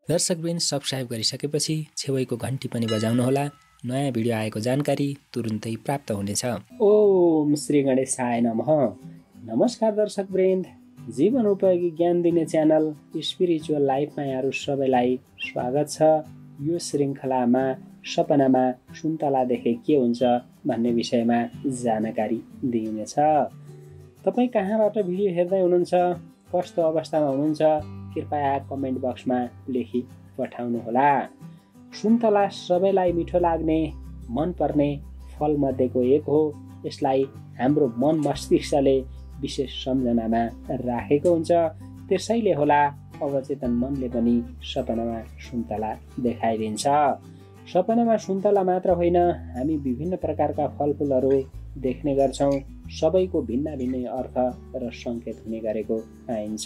दर्शकवृन्द subscribe गरिसकेपछि छेउैको घन्टी पनि बजाउनुहोला। नयाँ भिडियो आएको जानकारी तुरुन्तै प्राप्त हुनेछ। ओम श्री गणेशाय नमः। नमस्कार दर्शकवृन्द, जीवन उपयोगी ज्ञान दिने च्यानल स्पिरिचुअल लाइफमा यहाँहरू सबैलाई स्वागत छ। यो श्रृङ्खलामा सपनामा सुन्तला देखे के हुन्छ भन्ने विषयमा जानकारी दिइनेछ। तपाईँ कहाँबाट भिडियो हेर्दै हुनुहुन्छ, कस्तो अवस्थामा हुनुहुन्छ, कृपया कमेन्ट बक्समा लेखी पठाउनुहोला। सुन्तला सबैलाई मिठो लाग्ने मनपर्ने फलमध्येको एक हो। यसलाई हाम्रो मन मस्तिष्कले विशेष सम्झनामा राखेको हुन्छ। त्यसैले होला अवचेतन मनले पनि सपनामा सुन्तला देखाइदिन्छ। सपनामा सुन्तला मात्र होइन, हामी विभिन्न प्रकारका फलफुलहरू देख्ने गर्छौँ। सबैको भिन्न भिन्न अर्थ र सङ्केत हुने गरेको पाइन्छ।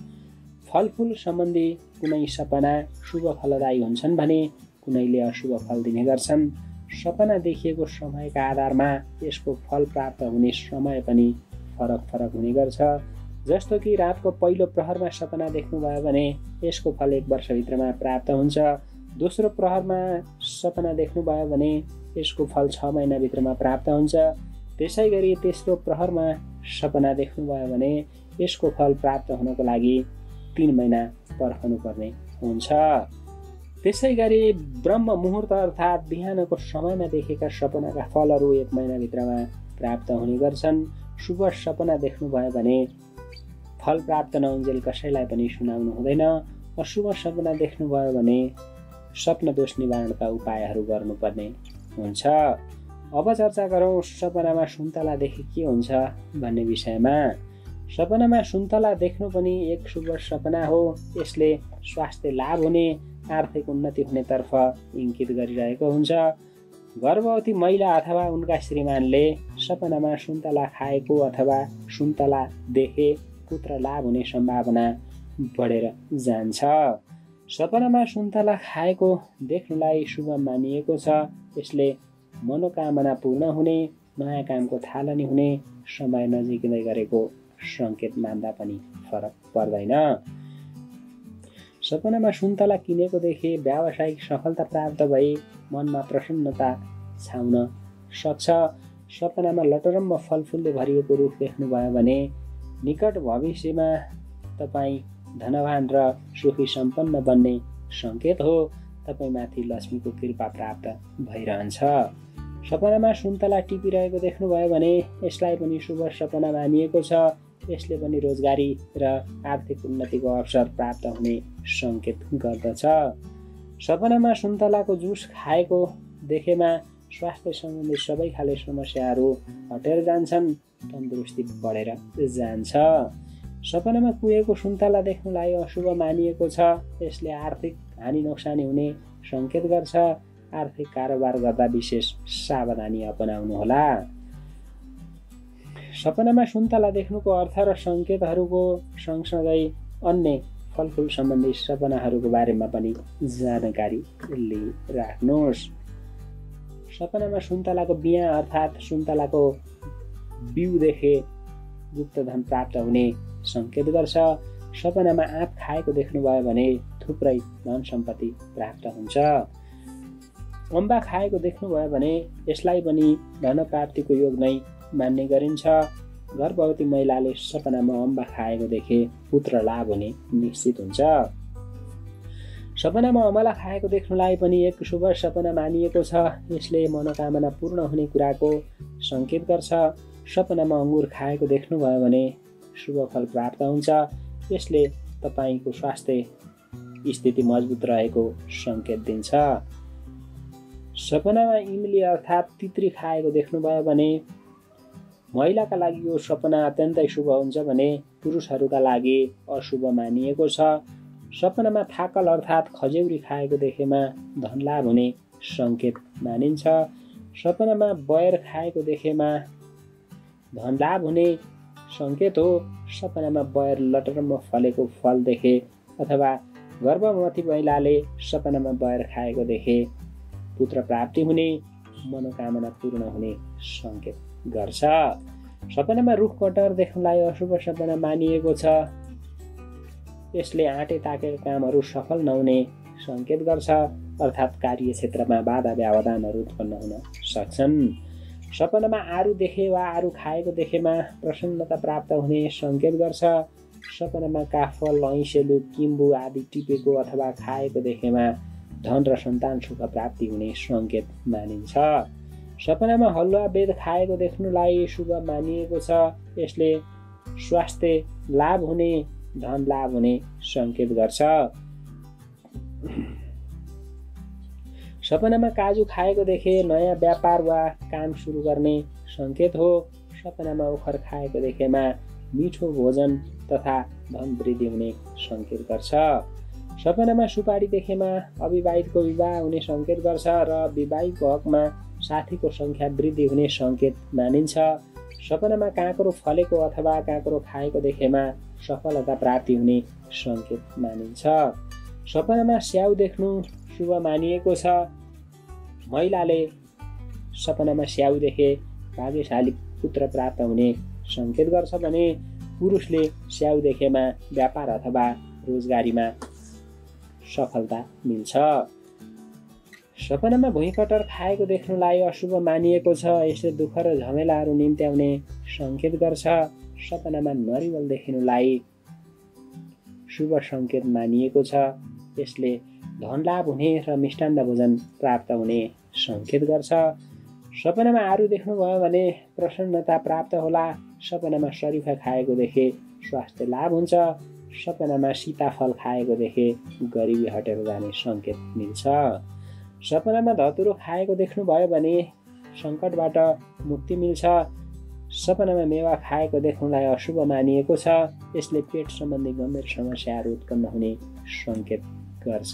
फलफुल सम्बन्धी कुनै सपना शुभ फलदायी हुन्छन् भने कुनैले अशुभ फल दिने गर्छन्। सपना देखिएको समयका आधारमा यसको फल प्राप्त हुने समय पनि फरक हुने गर्छ। जस्तो कि रातको पहिलो प्रहरमा सपना देख्नुभयो भने यसको फल 1 वर्षभित्रमा प्राप्त हुन्छ। दोस्रो प्रहरमा सपना देख्नुभयो भने यसको फल 6 महिनाभित्रमा प्राप्त हुन्छ। त्यसै गरी तेस्रो प्रहरमा सपना देख्नुभयो भने यसको फल प्राप्त हुनको लागि 3 महिना पर्खनुपर्ने हुन्छ। त्यसै गरी ब्रह्म मुहुर्त अर्थात् बिहानको समयमा देखेका सपनाका फलहरू 1 महिनाभित्रमा प्राप्त हुने गर्छन्। शुभ सपना देख्नुभयो भने फल प्राप्त नहुन्जेल कसैलाई पनि सुनाउनु हुँदैन। अशुभ सपना देख्नुभयो भने स्वप्न दोष निवारणका उपायहरू गर्नुपर्ने हुन्छ। अब चर्चा गरौँ सपनामा सुन्तला देखे के हुन्छ भन्ने विषयमा। सपनामा सुन्तला देख्नु पनि एक शुभ सपना हो। यसले स्वास्थ्य लाभ हुने, आर्थिक उन्नति हुनेतर्फ इङ्गित गरिरहेको हुन्छ। गर्भवती महिला अथवा उनका श्रीमानले सपनामा सुन्तला खाएको अथवा सुन्तला देखे पुत्र लाभ हुने सम्भावना बढेर जान्छ। सपनामा सुन्तला खाएको देख्नुलाई शुभ मानिएको छ। यसले मनोकामना पूर्ण हुने, नयाँ कामको थालनी हुने समय नजिकै गरेको सङ्केत मान्दा पनि फरक पर्दैन। सपनामा सुन्तला किनेको देखे व्यावसायिक सफलता प्राप्त भई मनमा प्रसन्नता छाउन सक्छ। सपनामा लटरम्म फलफुलले भरिएको रुख देख्नुभयो भने निकट भविष्यमा तपाईँ धनवान र सुखी सम्पन्न बन्ने सङ्केत हो। तपाईँमाथि लक्ष्मीको कृपा प्राप्त भइरहन्छ। सपनामा सुन्तला टिपिरहेको देख्नुभयो भने यसलाई पनि शुभ सपना मानिएको छ। यसले पनि रोजगारी र आर्थिक उन्नतिको अवसर प्राप्त हुने सङ्केत गर्दछ। सपनामा सुन्तलाको जुस खाएको देखेमा स्वास्थ्य सम्बन्धी सबै खाले समस्याहरू हटेर जान्छन्, तन्दुरुस्ती बढेर जान्छ। सपनामा कुहेको सुन्तला देख्नुलाई अशुभ मानिएको छ। यसले आर्थिक हानि नोक्सानी हुने सङ्केत गर्छ। आर्थिक कारोबार गर्दा विशेष सावधानी अपनाउनुहोला। सपनामा सुन्तला देख्नुको अर्थ र सङ्केतहरूको सँगसँगै अन्य फलफुल सम्बन्धी सपनाहरूको बारेमा पनि जानकारी लिइराख्नुहोस्। सपनामा सुन्तलाको बिया अर्थात् सुन्तलाको बिउ देखे गुप्तधन प्राप्त हुने सङ्केत गर्छ। सपनामा आँप खाएको देख्नुभयो भने थुप्रै धन सम्पत्ति प्राप्त हुन्छ। अम्बा खाएको देख्नुभयो भने यसलाई पनि धन प्राप्तिको योग नै मान्ने गरिन्छ। गर्भवती महिलाले सपनामा अम्बा खाएको देखे पुत्र लाभ हुने निश्चित हुन्छ। सपनामा अमला खाएको देख्नुलाई पनि एक शुभ सपना मानिएको छ। यसले मनोकामना पूर्ण हुने कुराको सङ्केत गर्छ। सपनामा अङ्गुर खाएको देख्नुभयो भने शुभ फल प्राप्त हुन्छ। यसले तपाईँको स्वास्थ्य स्थिति मजबुत रहेको सङ्केत दिन्छ। सपनामा इमली अर्थात् तित्री खाएको देख्नुभयो भने महिलाका लागि यो सपना अत्यन्तै शुभ हुन्छ भने पुरुषहरूका लागि अशुभ मानिएको छ। सपनामा थाकल अर्थात् खजेउरी खाएको देखेमा धन लाभ हुने सङ्केत मानिन्छ। सपनामा बयर खाएको देखेमा धन लाभ हुने सङ्केत हो। सपनामा बयर लटरम्म फलेको फल देखे अथवा गर्भवती महिलाले सपनामा बयर खाएको देखे पुत्र प्राप्ति हुने, मनोकामना पूर्ण हुने सङ्केत गर्छ। सपनामा रुख कटहर देख्नुलाई अशुभ सपना मानिएको छ। यसले आँटे ताकेका कामहरू सफल नहुने सङ्केत गर्छ, अर्थात् कार्यक्षेत्रमा बाधा व्यवधानहरू उत्पन्न हुन सक्छन्। सपनामा आरू देखे वा आरू खाएको देखेमा प्रसन्नता प्राप्त हुने सङ्केत गर्छ। सपनामा काफल, ऐँसेलु, किम्बु आदि टिपेको अथवा खाएको देखेमा धन र सन्तान सुख प्राप्ति हुने सङ्केत मानिन्छ। सपनामा हलुवा बेद खाएको देख्नुलाई शुभ मानिएको छ। यसले स्वास्थ्य लाभ हुने, धन लाभ हुने सङ्केत गर्छ। सपनामा काजु खाएको देखे नयाँ व्यापार वा काम सुरु गर्ने सङ्केत हो। सपनामा ओखर खाएको देखेमा मिठो भोजन तथा धन वृद्धि हुने सङ्केत गर्छ। सपनामा सुपारी देखेमा अविवाहितको विवाह हुने सङ्केत गर्छ र विवाहितको हकमा साथीको सङ्ख्या वृद्धि हुने सङ्केत मानिन्छ। सपनामा काँक्रो फलेको अथवा काँक्रो खाएको देखेमा सफलता प्राप्ति हुने सङ्केत मानिन्छ। सपनामा स्याउ देख्नु शुभ मानिएको छ। महिलाले सपनामा स्याउ देखे भाग्यशाली पुत्र प्राप्त हुने सङ्केत गर्छ भने पुरुषले स्याउ देखेमा व्यापार अथवा रोजगारीमा सफलता मिल्छ। सपनामा भुइँकटर खाएको देख्नुलाई अशुभ मानिएको छ। यसले दुःख र झमेलाहरू निम्त्याउने सङ्केत गर्छ। सपनामा नरिवल देखिनुलाई शुभ सङ्केत मानिएको छ। यसले धन लाभ हुने र मिष्टान्न भोजन प्राप्त हुने सङ्केत गर्छ। सपनामा आरू देख्नुभयो भने प्रसन्नता प्राप्त होला। सपनामा शरीफा खाएको देखे स्वास्थ्य लाभ हुन्छ। सपनामा सीताफल खाएको देखे गरिबी हटेर जाने सङ्केत मिल्छ। सपनामा धतुरो खाएको देख्नुभयो भने सङ्कटबाट मुक्ति मिल्छ। सपनामा मेवा खाएको देख्नुलाई अशुभ मानिएको छ। यसले पेट सम्बन्धी गम्भीर समस्याहरू उत्पन्न हुने सङ्केत गर्छ।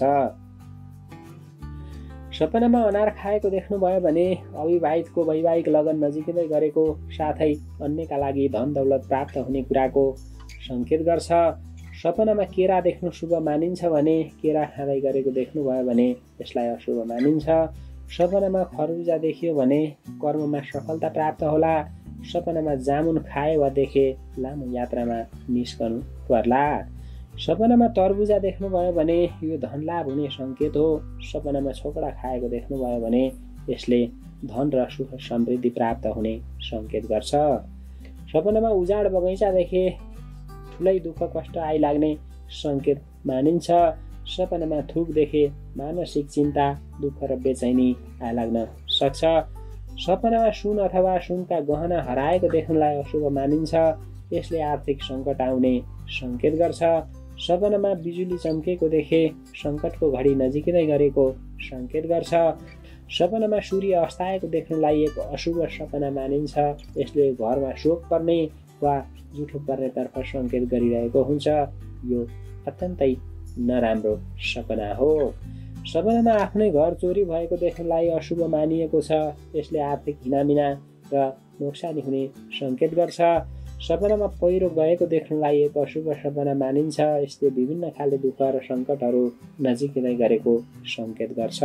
सपनामा अनार खाएको देख्नुभयो भने अविवाहितको वैवाहिक लगन नजिकै गरेको साथै अन्यका लागि धन दौलत प्राप्त हुने कुराको सङ्केत गर्छ। सपनामा केरा देख्नु शुभ मानिन्छ भने केरा खाँदै गरेको देख्नुभयो भने यसलाई अशुभ मानिन्छ। सपनामा खरबुजा देखियो भने कर्ममा सफलता प्राप्त होला। सपनामा जामुन खाए वा देखे लामो यात्रामा निस्कनु पर्ला। सपनामा तरबुजा देख्नुभयो भने यो धन लाभ हुने सङ्केत हो। सपनामा छोकडा खाएको देख्नुभयो भने यसले धन र सुख समृद्धि प्राप्त हुने सङ्केत गर्छ। सपनामा उजाड बगैँचा देखे ठुलै दुःख कष्ट आइलाग्ने सङ्केत मानिन्छ। सपनामा थुक देखे मानसिक चिन्ता, दुःख र बेचैनी आइलाग्न सक्छ। सपनामा सुन अथवा सुनका गहना हराएको देख्नुलाई अशुभ मानिन्छ। यसले आर्थिक सङ्कट आउने सङ्केत गर्छ। सपनामा बिजुली चम्केको देखे सङ्कटको घडी नजिकै गरेको सङ्केत गर्छ। सपनामा सूर्य अस्ताएको देख्नुलाई एक अशुभ सपना मानिन्छ। यसले घरमा शोक पर्ने वा जुठो पर्नेतर्फ सङ्केत गरिरहेको हुन्छ। यो अत्यन्तै नराम्रो सपना हो। सपनामा आफ्नै घर चोरी भएको देख्नुलाई अशुभ मानिएको छ। यसले आर्थिक हिनामिना र नोक्सानी हुने सङ्केत गर्छ। सपनामा पहिरो गएको देख्नुलाई एक अशुभ सपना मानिन्छ। यसले विभिन्न खाले दुःख र सङ्कटहरू नजिकै गरेको सङ्केत गर्छ।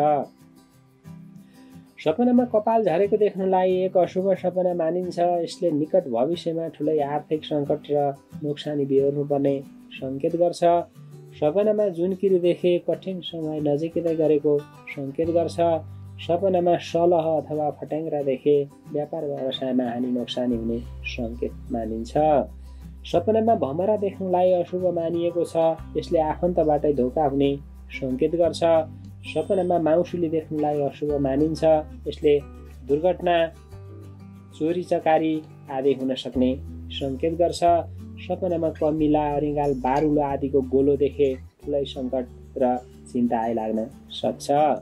सपनामा कपाल झरेको देख्नुलाई एक अशुभ सपना मानिन्छ। यसले निकट भविष्यमा ठुलै आर्थिक सङ्कट र नोक्सानी बिहोर्नुपर्ने सङ्केत गर्छ। सपनामा जुनकिरी देखे कठिन समय नजिकै गरेको सङ्केत गर्छ। सपनामा सलह अथवा फट्याङ्ग्रा देखे व्यापार व्यवसायमा हानि नोक्सानी हुने सङ्केत मानिन्छ। सपनामा भमरा देख्नुलाई अशुभ मानिएको छ। यसले आफन्तबाटै धोका हुने सङ्केत गर्छ। सपनामा माउसुली देख्नुलाई अशुभ मानिन्छ। यसले दुर्घटना, चोरी चकारी आदि हुन सक्ने सङ्केत गर्छ। सपनामा कमिला, अरिङ्गाल, बारुलो आदिको गोलो देखे ठुलै सङ्कट र चिन्ता आइलाग्न सक्छ।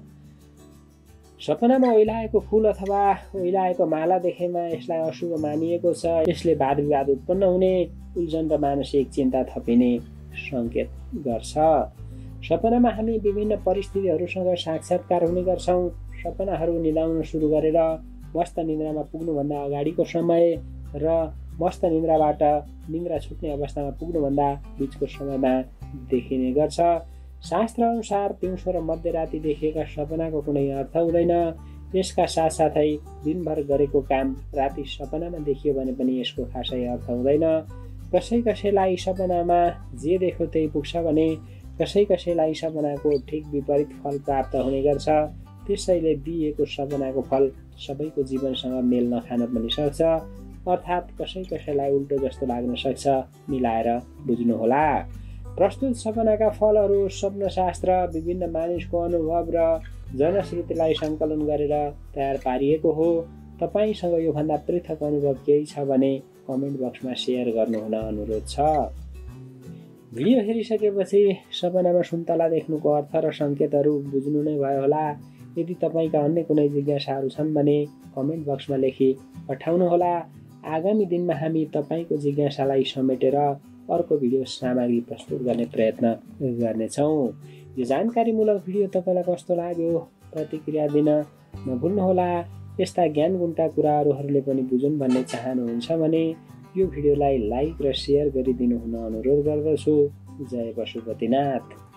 सपनामा ओइलाएको फुल अथवा ओइलाएको माला देखेमा यसलाई अशुभ मानिएको छ। यसले वाद विवाद उत्पन्न हुने, उल्झन र मानसिक चिन्ता थपिने सङ्केत गर्छ। सपनामा हामी विभिन्न परिस्थितिहरूसँग साक्षात्कार हुने गर्छौँ। सपनाहरू निदाउन सुरु गरेर मस्त निन्द्रामा पुग्नुभन्दा अगाडिको समय र मस्त निन्द्राबाट निन्द्रा छुट्ने अवस्थामा पुग्नुभन्दा बिचको समयमा देखिने गर्छ। शास्त्रअनुसार पिउँसो र मध्यराति देखिएका सपनाको कुनै अर्थ हुँदैन। यसका साथसाथै दिनभर गरेको काम राति सपनामा देखियो भने पनि यसको खासै अर्थ हुँदैन। कसैलाई सपनामा जे देख्यो त्यही पुग्छ भने कसैलाई सपनाको ठिक विपरीत फल प्राप्त हुने गर्छ। त्यसैले दिएको सपनाको फल सबैको जीवनसँग मेल नखान पनि सक्छ, अर्थात् कसैलाई उल्टो जस्तो लाग्न सक्छ। मिलाएर बुझ्नुहोला। प्रस्तुत सपनाका फलहरू स्वप्नशास्त्र, विभिन्न मानिसको अनुभव र जनश्रुतिलाई सङ्कलन गरेर तयार पारिएको हो। तपाईसँग योभन्दा पृथक अनुभव केही छ भने कमेन्ट बक्समा सेयर गर्नुहुन अनुरोध छ। भिडियो हेरिसकेपछि सपनामा सुन्तला देख्नुको अर्थ र सङ्केतहरू बुझ्नु नै भयो होला। यदि तपाईँका अन्य कुनै जिज्ञासाहरू छन् भने कमेन्ट बक्समा लेखी पठाउनुहोला। आगामी दिनमा हामी तपाईँको जिज्ञासालाई समेटेर अर्को भिडियो सामग्री प्रस्तुत गर्ने प्रयत्न गर्नेछौँ। यो जानकारीमूलक भिडियो तपाईँलाई कस्तो लाग्यो प्रतिक्रिया दिन नभुल्नुहोला। यस्ता ज्ञानगुणका कुराहरूले पनि बुझुन् भन्ने चाहनुहुन्छ भने यो भिडियोलाई लाइक र सेयर गरिदिनु हुन अनुरोध गर्दछु। जय पशुपतिनाथ।